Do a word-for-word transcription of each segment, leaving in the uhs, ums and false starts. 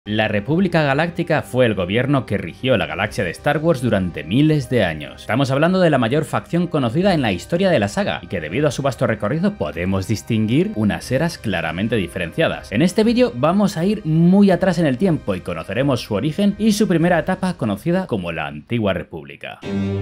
La República Galáctica fue el gobierno que rigió la galaxia de Star Wars durante miles de años. Estamos hablando de la mayor facción conocida en la historia de la saga, y que debido a su vasto recorrido podemos distinguir unas eras claramente diferenciadas. En este vídeo vamos a ir muy atrás en el tiempo y conoceremos su origen y su primera etapa conocida como la Antigua República.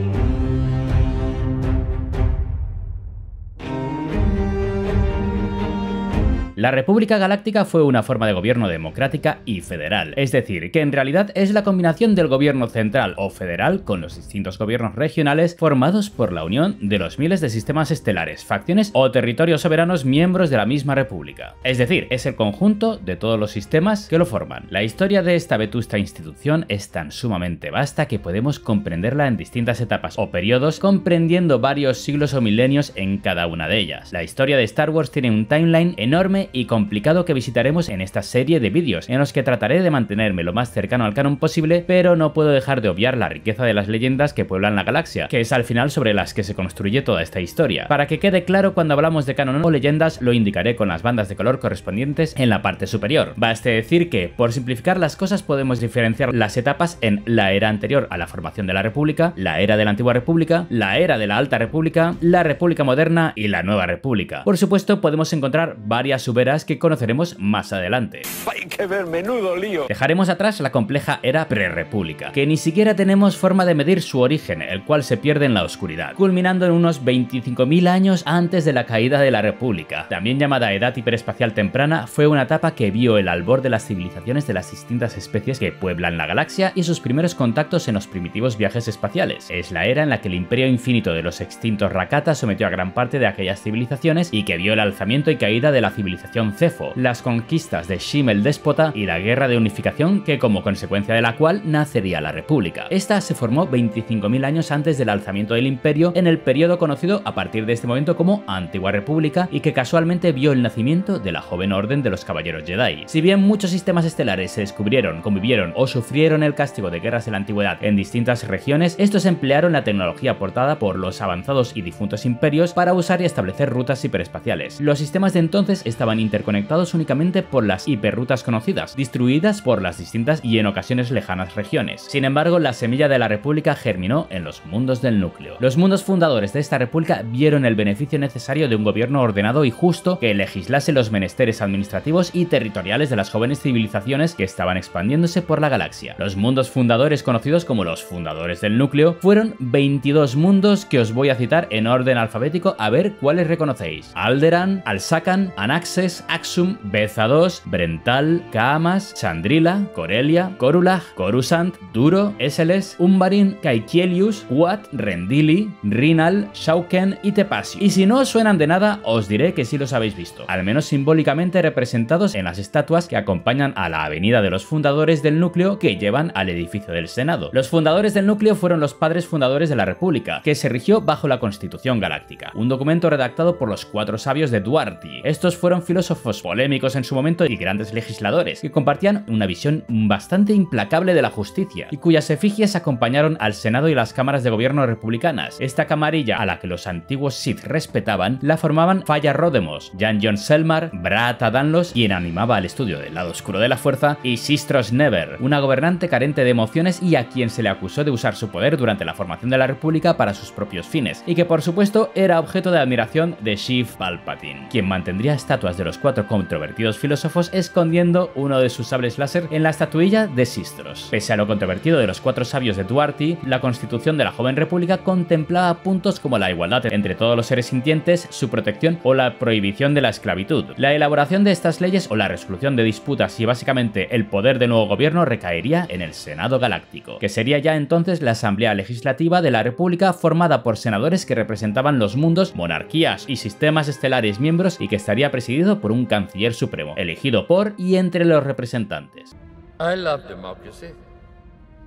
La República Galáctica fue una forma de gobierno democrática y federal, es decir, que en realidad es la combinación del gobierno central o federal con los distintos gobiernos regionales formados por la unión de los miles de sistemas estelares, facciones o territorios soberanos miembros de la misma república. Es decir, es el conjunto de todos los sistemas que lo forman. La historia de esta vetusta institución es tan sumamente vasta que podemos comprenderla en distintas etapas o periodos, comprendiendo varios siglos o milenios en cada una de ellas. La historia de Star Wars tiene un timeline enorme y complicado que visitaremos en esta serie de vídeos, en los que trataré de mantenerme lo más cercano al canon posible, pero no puedo dejar de obviar la riqueza de las leyendas que pueblan la galaxia, que es al final sobre las que se construye toda esta historia. Para que quede claro, cuando hablamos de canon o leyendas, lo indicaré con las bandas de color correspondientes en la parte superior. Baste decir que, por simplificar las cosas, podemos diferenciar las etapas en la era anterior a la formación de la República, la era de la Antigua República, la era de la Alta República, la República Moderna y la Nueva República. Por supuesto, podemos encontrar varias subversiones que conoceremos más adelante. Hay que ver, menudo lío. Dejaremos atrás la compleja era pre-república, que ni siquiera tenemos forma de medir su origen, el cual se pierde en la oscuridad, culminando en unos veinticinco mil años antes de la caída de la República. También llamada Edad Hiperespacial Temprana, fue una etapa que vio el albor de las civilizaciones de las distintas especies que pueblan la galaxia y sus primeros contactos en los primitivos viajes espaciales. Es la era en la que el imperio infinito de los extintos Rakata sometió a gran parte de aquellas civilizaciones y que vio el alzamiento y caída de la civilización Cefo, las conquistas de Shim el Déspota y la guerra de unificación, que como consecuencia de la cual nacería la República. Esta se formó veinticinco mil años antes del alzamiento del imperio, en el periodo conocido a partir de este momento como Antigua República, y que casualmente vio el nacimiento de la joven orden de los Caballeros Jedi. Si bien muchos sistemas estelares se descubrieron, convivieron o sufrieron el castigo de guerras de la antigüedad en distintas regiones, estos emplearon la tecnología aportada por los avanzados y difuntos imperios para usar y establecer rutas hiperespaciales. Los sistemas de entonces estaban interconectados únicamente por las hiperrutas conocidas, distribuidas por las distintas y en ocasiones lejanas regiones. Sin embargo, la semilla de la República germinó en los mundos del núcleo. Los mundos fundadores de esta república vieron el beneficio necesario de un gobierno ordenado y justo que legislase los menesteres administrativos y territoriales de las jóvenes civilizaciones que estaban expandiéndose por la galaxia. Los mundos fundadores, conocidos como los fundadores del núcleo, fueron veintidós mundos que os voy a citar en orden alfabético a ver cuáles reconocéis: Alderaan, Alsacan, Anaxes, Axum, Beza dos, Brental, Kaamas, Chandrila, Corelia, Corulag, Coruscant, Duro, Esseles, Umbarin, Kaikielius, Huat, Rendili, Rinal, Shauken y Tepasio. Y si no os suenan de nada, os diré que sí los habéis visto, al menos simbólicamente representados en las estatuas que acompañan a la avenida de los fundadores del núcleo que llevan al edificio del Senado. Los fundadores del núcleo fueron los padres fundadores de la República, que se rigió bajo la Constitución Galáctica, un documento redactado por los cuatro sabios de Duarti. Estos fueron filósofos polémicos en su momento y grandes legisladores, que compartían una visión bastante implacable de la justicia, y cuyas efigies acompañaron al Senado y las cámaras de gobierno republicanas. Esta camarilla, a la que los antiguos Sith respetaban, la formaban Falla Rodemos, Jan Jon Selmar, Brata Danlos, quien animaba al estudio del lado oscuro de la fuerza, y Sistros Never, una gobernante carente de emociones y a quien se le acusó de usar su poder durante la formación de la República para sus propios fines, y que por supuesto era objeto de admiración de Sheev Palpatine, quien mantendría estatuas de los cuatro controvertidos filósofos escondiendo uno de sus sables láser en la estatuilla de Sistros. Pese a lo controvertido de los cuatro sabios de Duarti, la constitución de la joven república contemplaba puntos como la igualdad entre todos los seres sintientes, su protección o la prohibición de la esclavitud. La elaboración de estas leyes o la resolución de disputas y básicamente el poder del nuevo gobierno recaería en el Senado Galáctico, que sería ya entonces la asamblea legislativa de la república, formada por senadores que representaban los mundos, monarquías y sistemas estelares miembros, y que estaría presidido por un canciller supremo, elegido por y entre los representantes. I love democracy.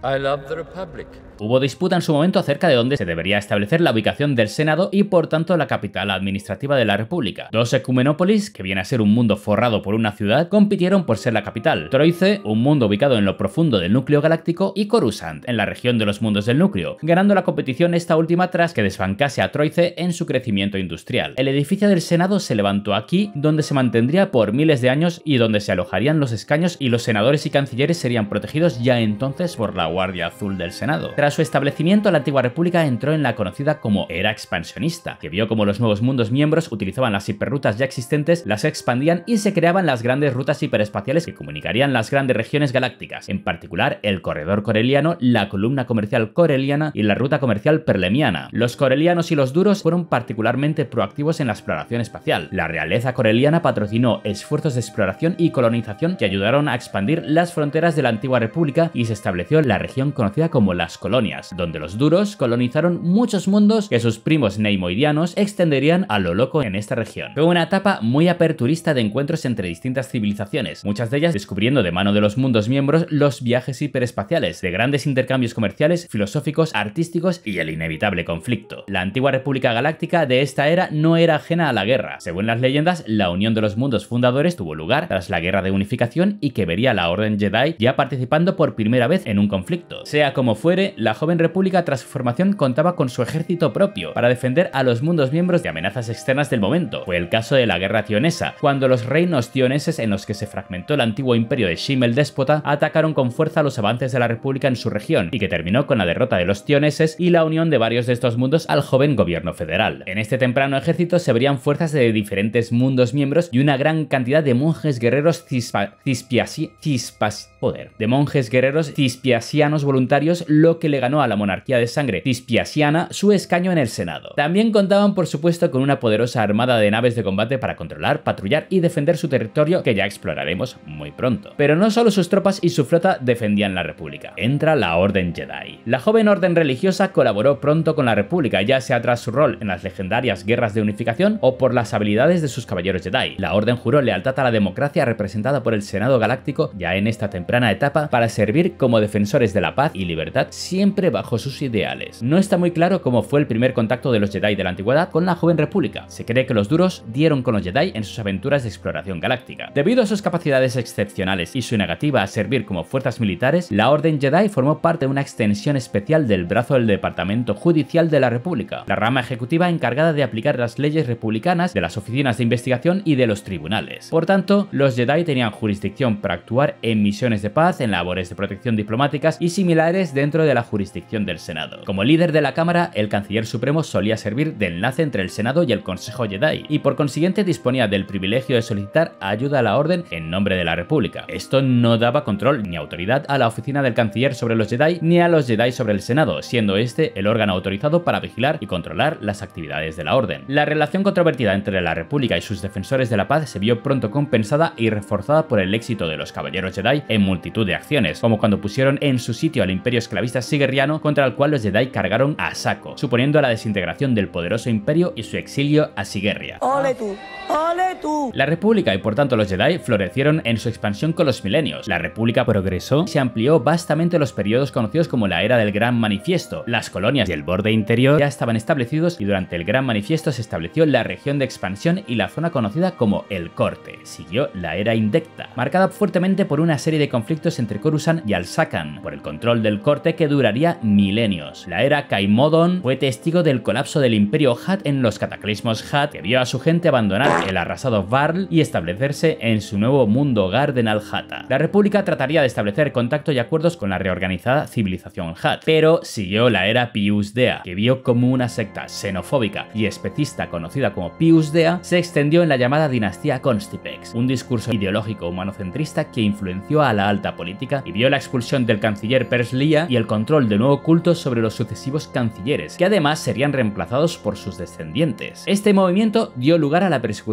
I love the Republic. Hubo disputa en su momento acerca de dónde se debería establecer la ubicación del Senado y por tanto la capital administrativa de la República. Dos Ecumenópolis, que viene a ser un mundo forrado por una ciudad, compitieron por ser la capital. Troice, un mundo ubicado en lo profundo del núcleo galáctico, y Coruscant, en la región de los mundos del núcleo, ganando la competición esta última tras que desbancase a Troice en su crecimiento industrial. El edificio del Senado se levantó aquí, donde se mantendría por miles de años y donde se alojarían los escaños, y los senadores y cancilleres serían protegidos ya entonces por la Guardia Azul del Senado. Tras su establecimiento, la antigua república entró en la conocida como era expansionista, que vio como los nuevos mundos miembros utilizaban las hiperrutas ya existentes, las expandían y se creaban las grandes rutas hiperespaciales que comunicarían las grandes regiones galácticas, en particular el corredor coreliano, la columna comercial coreliana y la ruta comercial perlemiana. Los corelianos y los duros fueron particularmente proactivos en la exploración espacial. La realeza coreliana patrocinó esfuerzos de exploración y colonización que ayudaron a expandir las fronteras de la antigua república y se estableció la región conocida como las colonias, donde los duros colonizaron muchos mundos que sus primos neimoidianos extenderían a lo loco en esta región. Fue una etapa muy aperturista de encuentros entre distintas civilizaciones, muchas de ellas descubriendo de mano de los mundos miembros los viajes hiperespaciales, de grandes intercambios comerciales, filosóficos, artísticos y el inevitable conflicto. La antigua república galáctica de esta era no era ajena a la guerra. Según las leyendas, la unión de los mundos fundadores tuvo lugar tras la guerra de unificación y que vería a la Orden Jedi ya participando por primera vez en un conflicto. Sea como fuere, la joven república tras su formación contaba con su ejército propio para defender a los mundos miembros de amenazas externas del momento. Fue el caso de la guerra tionesa, cuando los reinos tioneses en los que se fragmentó el antiguo imperio de Shim el déspota atacaron con fuerza los avances de la república en su región y que terminó con la derrota de los tioneses y la unión de varios de estos mundos al joven gobierno federal. En este temprano ejército se verían fuerzas de diferentes mundos miembros y una gran cantidad de monjes guerreros cispa, cispiasi, cispas, poder, de monjes guerreros cispiasianos voluntarios, lo que le ganó a la monarquía de sangre cispiasiana su escaño en el Senado. También contaban por supuesto con una poderosa armada de naves de combate para controlar, patrullar y defender su territorio, que ya exploraremos muy pronto. Pero no solo sus tropas y su flota defendían la república. Entra la Orden Jedi. La joven orden religiosa colaboró pronto con la república, ya sea tras su rol en las legendarias guerras de unificación o por las habilidades de sus caballeros Jedi. La orden juró lealtad a la democracia representada por el Senado Galáctico ya en esta temprana etapa para servir como defensores de la paz y libertad, siempre bajo sus ideales. No está muy claro cómo fue el primer contacto de los Jedi de la antigüedad con la joven república. Se cree que los duros dieron con los Jedi en sus aventuras de exploración galáctica. Debido a sus capacidades excepcionales y su negativa a servir como fuerzas militares, la Orden Jedi formó parte de una extensión especial del brazo del Departamento Judicial de la República, la rama ejecutiva encargada de aplicar las leyes republicanas, de las oficinas de investigación y de los tribunales. Por tanto, los Jedi tenían jurisdicción para actuar en misiones de paz, en labores de protección diplomáticas y similares dentro de la jurisdicción del Senado. Como líder de la Cámara, el Canciller Supremo solía servir de enlace entre el Senado y el Consejo Jedi, y por consiguiente disponía del privilegio de solicitar ayuda a la Orden en nombre de la República. Esto no daba control ni autoridad a la oficina del Canciller sobre los Jedi ni a los Jedi sobre el Senado, siendo este el órgano autorizado para vigilar y controlar las actividades de la Orden. La relación controvertida entre la República y sus defensores de la paz se vio pronto compensada y reforzada por el éxito de los caballeros Jedi en multitud de acciones, como cuando pusieron en su sitio al imperio esclavista sigeriano, contra el cual los Jedi cargaron a saco, suponiendo la desintegración del poderoso imperio y su exilio a Sigeria. ¡Ole tú! ¡Ole tú! La República y por tanto los Jedi florecieron en su expansión con los milenios. La República progresó y se amplió vastamente los periodos conocidos como la Era del Gran Manifiesto. Las colonias y el borde interior ya estaban establecidos y durante el Gran Manifiesto se estableció la región de expansión y la zona conocida como el Corte. Siguió la Era Indecta, marcada fuertemente por una serie de conflictos entre Coruscant y Alsacan, por el control del Corte que duraría milenios. La Era Caimodon fue testigo del colapso del Imperio Hutt en los cataclismos Hutt, que vio a su gente abandonar el arrasado Varl y establecerse en su nuevo mundo hogar de Nal Hutta. La República trataría de establecer contacto y acuerdos con la reorganizada civilización Hutt, pero siguió la Era Pius Dea, que vio como una secta xenofóbica y especista conocida como Pius Dea se extendió en la llamada dinastía Constipex, un discurso ideológico humanocentrista que influenció a la alta política y vio la expulsión del canciller Perslia y el control de nuevo culto sobre los sucesivos cancilleres, que además serían reemplazados por sus descendientes. Este movimiento dio lugar a la persecución de aliados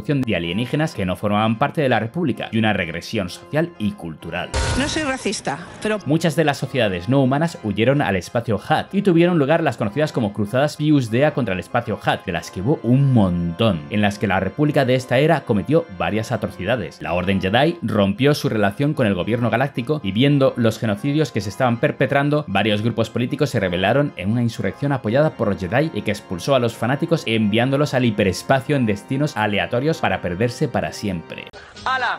alienígenas que no formaban parte de la República y una regresión social y cultural. No soy racista, pero... Muchas de las sociedades no humanas huyeron al espacio Hutt y tuvieron lugar las conocidas como cruzadas Pius Dea contra el espacio Hutt, de las que hubo un montón, en las que la República de esta era cometió varias atrocidades. La Orden Jedi rompió su relación con el gobierno galáctico y, viendo los genocidios que se estaban perpetrando, varios grupos políticos se rebelaron en una insurrección apoyada por los Jedi y que expulsó a los fanáticos enviándolos al hiperespacio en destinos aleatorios para perderse para siempre. ¡Hala!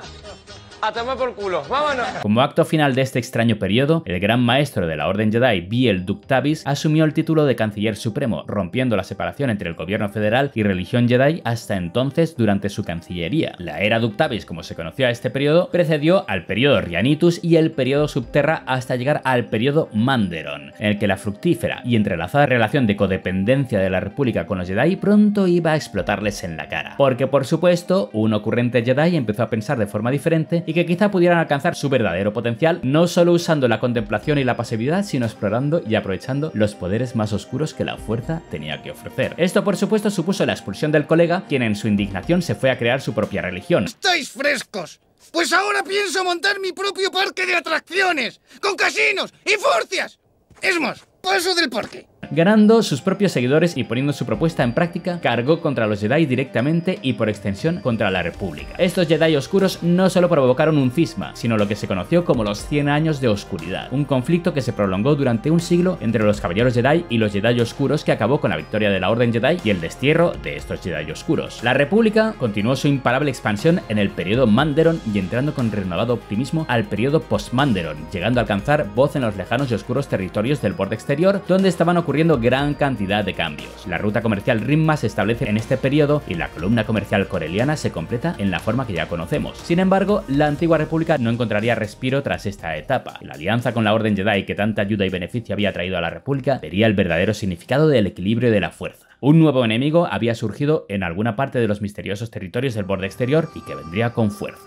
¡A tomar por culo! ¡Vámonos! Como acto final de este extraño periodo, el gran maestro de la Orden Jedi, Biel Duktavis, asumió el título de Canciller Supremo, rompiendo la separación entre el gobierno federal y religión Jedi hasta entonces durante su cancillería. La era Duktavis, como se conoció a este periodo, precedió al periodo Rhiannitus y el periodo Subterra hasta llegar al periodo Manderon, en el que la fructífera y entrelazada relación de codependencia de la República con los Jedi pronto iba a explotarles en la cara. Porque, por supuesto, un ocurrente Jedi empezó a pensar de forma diferente y que quizá pudieran alcanzar su verdadero potencial no solo usando la contemplación y la pasividad, sino explorando y aprovechando los poderes más oscuros que la fuerza tenía que ofrecer. Esto, por supuesto, supuso la expulsión del colega, quien en su indignación se fue a crear su propia religión. ¿Estáis frescos? Pues ahora pienso montar mi propio parque de atracciones, con casinos y furcias. Es más, paso del parque. Ganando sus propios seguidores y poniendo su propuesta en práctica, cargó contra los Jedi directamente y por extensión contra la República. Estos Jedi oscuros no solo provocaron un cisma, sino lo que se conoció como los cien años de oscuridad, un conflicto que se prolongó durante un siglo entre los caballeros Jedi y los Jedi oscuros, que acabó con la victoria de la Orden Jedi y el destierro de estos Jedi oscuros. La República continuó su imparable expansión en el periodo Manderon y entrando con renovado optimismo al periodo post-Manderon, llegando a alcanzar voz en los lejanos y oscuros territorios del borde exterior, donde estaban ocurriendo gran cantidad de cambios. La ruta comercial Rimma se establece en este periodo y la columna comercial coreliana se completa en la forma que ya conocemos. Sin embargo, la antigua república no encontraría respiro tras esta etapa. La alianza con la Orden Jedi, que tanta ayuda y beneficio había traído a la república, vería el verdadero significado del equilibrio de la fuerza. Un nuevo enemigo había surgido en alguna parte de los misteriosos territorios del borde exterior y que vendría con fuerza.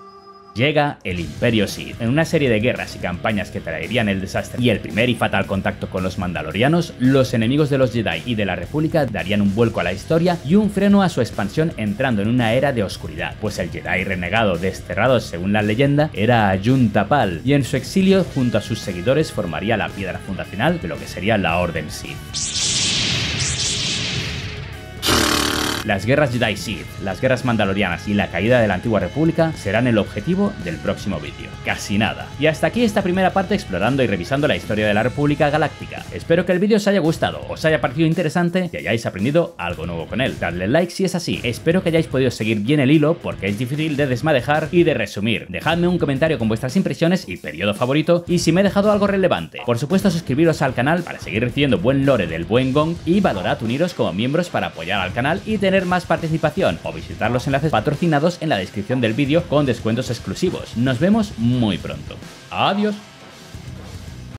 Llega el Imperio Sith. En una serie de guerras y campañas que traerían el desastre y el primer y fatal contacto con los mandalorianos, los enemigos de los Jedi y de la República darían un vuelco a la historia y un freno a su expansión, entrando en una era de oscuridad, pues el Jedi renegado desterrado según la leyenda era Ayun Tapal, y en su exilio junto a sus seguidores formaría la piedra fundacional de lo que sería la Orden Sith. Las guerras Jedi Sith, las guerras mandalorianas y la caída de la antigua república serán el objetivo del próximo vídeo. Casi nada. Y hasta aquí esta primera parte explorando y revisando la historia de la República Galáctica. Espero que el vídeo os haya gustado, os haya parecido interesante y hayáis aprendido algo nuevo con él. Dadle like si es así. Espero que hayáis podido seguir bien el hilo, porque es difícil de desmadejar y de resumir. Dejadme un comentario con vuestras impresiones y periodo favorito, y si me he dejado algo relevante. Por supuesto, suscribiros al canal para seguir recibiendo buen lore del buen Gong, y valorad uniros como miembros para apoyar al canal y tener más participación, o visitar los enlaces patrocinados en la descripción del vídeo con descuentos exclusivos. Nos vemos muy pronto. Adiós.